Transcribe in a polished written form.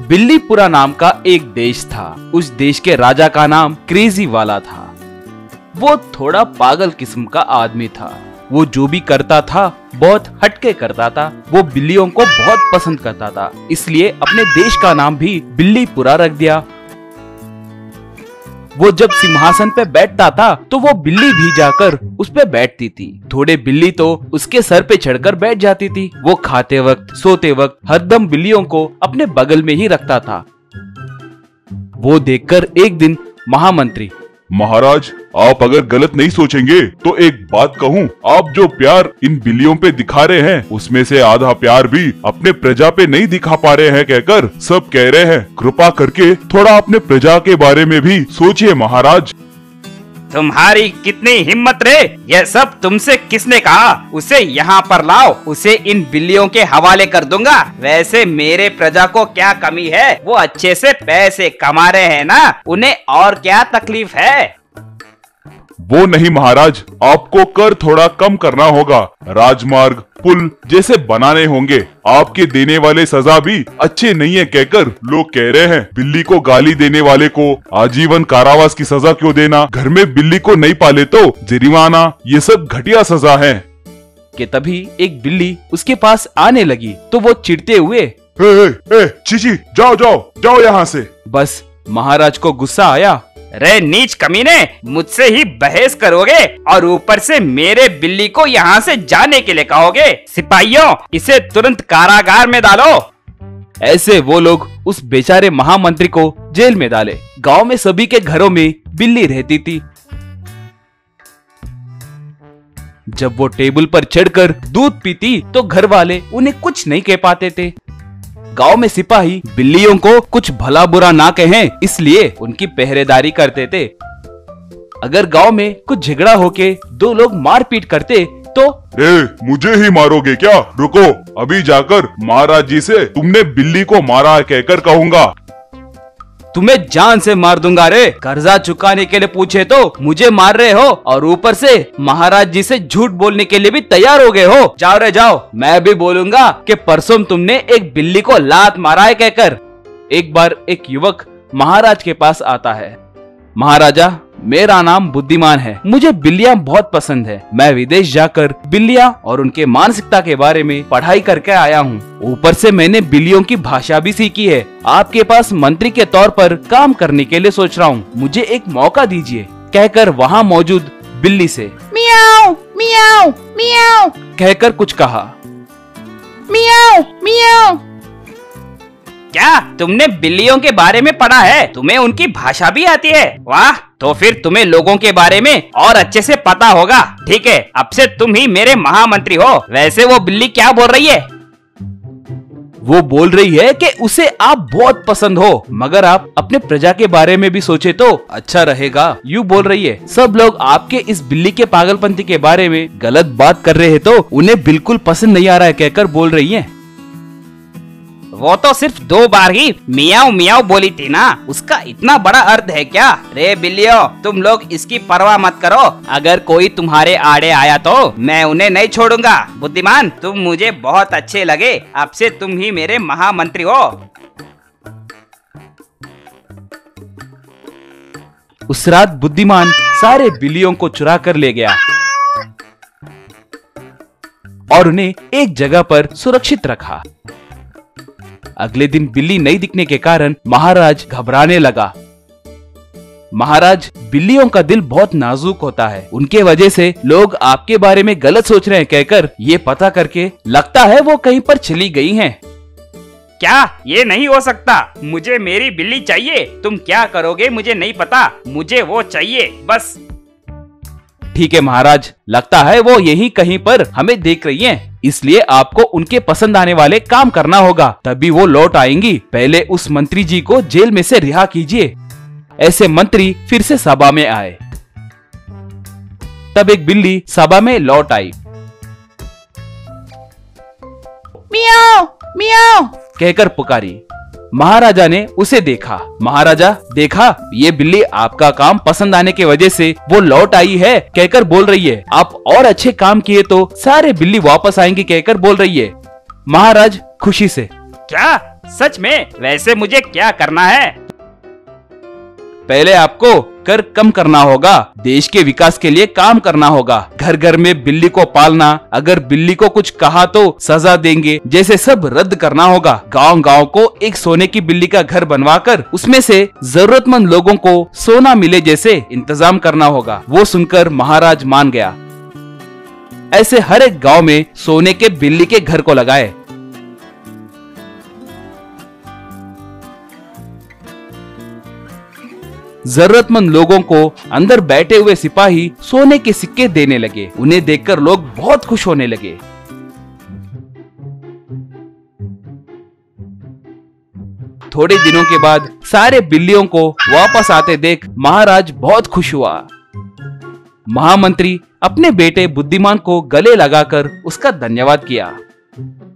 बिल्लीपुरा नाम का एक देश था। उस देश के राजा का नाम क्रेजी वाला था। वो थोड़ा पागल किस्म का आदमी था। वो जो भी करता था बहुत हटके करता था। वो बिल्लियों को बहुत पसंद करता था, इसलिए अपने देश का नाम भी बिल्लीपुरा रख दिया। वो जब सिंहासन पे बैठता था तो वो बिल्ली भी जाकर उस पे बैठती थी। थोड़े बिल्ली तो उसके सर पे चढ़कर बैठ जाती थी। वो खाते वक्त, सोते वक्त हरदम बिल्लियों को अपने बगल में ही रखता था। वो देखकर एक दिन महामंत्री, महाराज, आप अगर गलत नहीं सोचेंगे तो एक बात कहूँ, आप जो प्यार इन बिल्लियों पे दिखा रहे हैं उसमें से आधा प्यार भी अपने प्रजा पे नहीं दिखा पा रहे हैं कहकर सब कह रहे हैं। कृपा करके थोड़ा अपने प्रजा के बारे में भी सोचिए महाराज। तुम्हारी कितनी हिम्मत रे, यह सब तुमसे किसने कहा? उसे यहाँ पर लाओ, उसे इन बिल्लियों के हवाले कर दूंगा। वैसे मेरे प्रजा को क्या कमी है? वो अच्छे से पैसे कमा रहे हैं ना, उन्हें और क्या तकलीफ है? वो नहीं महाराज, आपको कर थोड़ा कम करना होगा। राजमार्ग, पुल जैसे बनाने होंगे। आपके देने वाले सजा भी अच्छे नहीं है कहकर लोग कह रहे हैं। बिल्ली को गाली देने वाले को आजीवन कारावास की सजा क्यों देना? घर में बिल्ली को नहीं पाले तो जरिमाना, ये सब घटिया सजा है। कि तभी एक बिल्ली उसके पास आने लगी तो वो चिढ़ते हुए, चीची, जाओ जाओ जाओ यहाँ से। बस महाराज को गुस्सा आया। रे नीच कमीने, मुझसे ही बहस करोगे और ऊपर से मेरे बिल्ली को यहाँ से जाने के लिए कहोगे? सिपाहियों, इसे तुरंत कारागार में डालो। ऐसे वो लोग उस बेचारे महामंत्री को जेल में डाले। गांव में सभी के घरों में बिल्ली रहती थी। जब वो टेबल पर चढ़कर दूध पीती तो घर वाले उन्हें कुछ नहीं कह पाते थे। गांव में सिपाही बिल्लियों को कुछ भला बुरा ना कहें, इसलिए उनकी पहरेदारी करते थे। अगर गांव में कुछ झगड़ा होके दो लोग मारपीट करते तो, मुझे ही मारोगे क्या? रुको, अभी जाकर महाराज जी से तुमने बिल्ली को मारा है कहकर कहूँगा। तुम्हें जान से मार दूंगा रे। कर्जा चुकाने के लिए पूछे तो मुझे मार रहे हो और ऊपर से महाराज जी से झूठ बोलने के लिए भी तैयार हो गए हो। जाओ रे जाओ, मैं भी बोलूंगा कि परसों तुमने एक बिल्ली को लात मारा है कहकर। एक बार एक युवक महाराज के पास आता है। महाराजा, मेरा नाम बुद्धिमान है, मुझे बिल्लियां बहुत पसंद है। मैं विदेश जाकर बिल्लियां और उनके मानसिकता के बारे में पढ़ाई करके आया हूँ। ऊपर से मैंने बिल्लियों की भाषा भी सीखी है। आपके पास मंत्री के तौर पर काम करने के लिए सोच रहा हूँ, मुझे एक मौका दीजिए कहकर वहाँ मौजूद बिल्ली से मियाओ मियाओ मियाओ कहकर कुछ कहा। मियाओ मियाओ। क्या तुमने बिल्लियों के बारे में पढ़ा है? तुम्हें उनकी भाषा भी आती है? वाह, तो फिर तुम्हें लोगों के बारे में और अच्छे से पता होगा। ठीक है, अब से तुम ही मेरे महामंत्री हो। वैसे वो बिल्ली क्या बोल रही है? वो बोल रही है कि उसे आप बहुत पसंद हो, मगर आप अपने प्रजा के बारे में भी सोचे तो अच्छा रहेगा। यूँ बोल रही है। सब लोग आपके इस बिल्ली के पागलपंती के बारे में गलत बात कर रहे हैं तो उन्हें बिल्कुल पसंद नहीं आ रहा है कहकर बोल रही है। वो तो सिर्फ 2 बार ही मियाओ मियाओ बोली थी ना, उसका इतना बड़ा अर्थ है क्या? रे बिल्लियों, तुम लोग इसकी परवाह मत करो। अगर कोई तुम्हारे आड़े आया तो मैं उन्हें नहीं छोड़ूंगा। बुद्धिमान, तुम मुझे बहुत अच्छे लगे। अब से तुम ही मेरे महामंत्री हो। उस रात बुद्धिमान सारे बिल्लियों को चुरा कर ले गया और उन्हें एक जगह पर सुरक्षित रखा। अगले दिन बिल्ली नहीं दिखने के कारण महाराज घबराने लगा। महाराज, बिल्लियों का दिल बहुत नाजुक होता है, उनके वजह से लोग आपके बारे में गलत सोच रहे हैं कहकर ये पता करके लगता है वो कहीं पर चली गई हैं। क्या? ये नहीं हो सकता। मुझे मेरी बिल्ली चाहिए। तुम क्या करोगे मुझे नहीं पता, मुझे वो चाहिए बस। ठीक है महाराज, लगता है वो यहीं कहीं पर हमें देख रही हैं, इसलिए आपको उनके पसंद आने वाले काम करना होगा, तभी वो लौट आएंगी। पहले उस मंत्री जी को जेल में से रिहा कीजिए। ऐसे मंत्री फिर से सभा में आए। तब एक बिल्ली सभा में लौट आई। मियाओ मियाओ कहकर पुकारी। महाराजा ने उसे देखा। महाराजा, देखा, ये बिल्ली आपका काम पसंद आने की वजह से वो लौट आई है कहकर बोल रही है। आप और अच्छे काम किए तो सारे बिल्ली वापस आएंगे कहकर बोल रही है। महाराज खुशी से, क्या सच में? वैसे मुझे क्या करना है? पहले आपको कर कम करना होगा, देश के विकास के लिए काम करना होगा, घर घर में बिल्ली को पालना, अगर बिल्ली को कुछ कहा तो सजा देंगे, जैसे सब रद्द करना होगा। गांव गांव को एक सोने की बिल्ली का घर बनवाकर उसमें से जरूरतमंद लोगों को सोना मिले जैसे इंतजाम करना होगा। वो सुनकर महाराज मान गया। ऐसे हर एक गांव में सोने के बिल्ली के घर को लगाए। जरूरतमंद लोगों को अंदर बैठे हुए सिपाही सोने के सिक्के देने लगे। उन्हें देखकर लोग बहुत खुश होने लगे। थोड़े दिनों के बाद सारे बिल्लियों को वापस आते देख महाराज बहुत खुश हुआ। महामंत्री अपने बेटे बुद्धिमान को गले लगाकर उसका धन्यवाद किया।